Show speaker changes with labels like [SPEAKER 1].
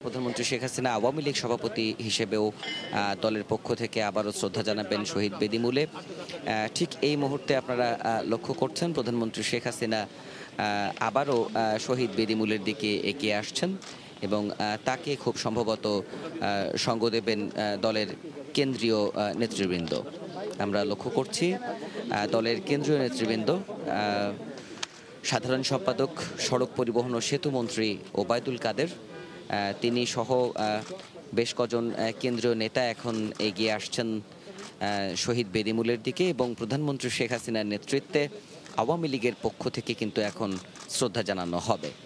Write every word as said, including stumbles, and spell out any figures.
[SPEAKER 1] প্রধানমন্ত্রী শেখ হাসিনা আওয়ামী লীগ সভাপতি হিসেবেও দলের পক্ষ থেকে আবারও শ্রদ্ধা জানাবেন শহীদ বেদিমূলে। ঠিক এই মুহূর্তে আপনারা লক্ষ্য করছেন প্রধানমন্ত্রী শেখ হাসিনা আবারও শহীদ বেদিমূলের দিকে এগিয়ে আসছেন এবং তাকে খুব সম্ভবত সঙ্গ দেবেন দলের কেন্দ্রীয় নেতৃবৃন্দ। আমরা লক্ষ্য করছি দলের কেন্দ্রীয় নেতৃবৃন্দ, সাধারণ সম্পাদক সড়ক পরিবহন ও সেতু মন্ত্রী ওবায়দুল কাদের, তিনি সহ বেশ কজন কেন্দ্রীয় নেতা এখন এগিয়ে আসছেন শহীদ বেদিমূলের দিকে এবং প্রধানমন্ত্রী শেখ হাসিনার নেতৃত্বে আওয়ামী লীগের পক্ষ থেকে কিন্তু এখন শ্রদ্ধা জানানো হবে।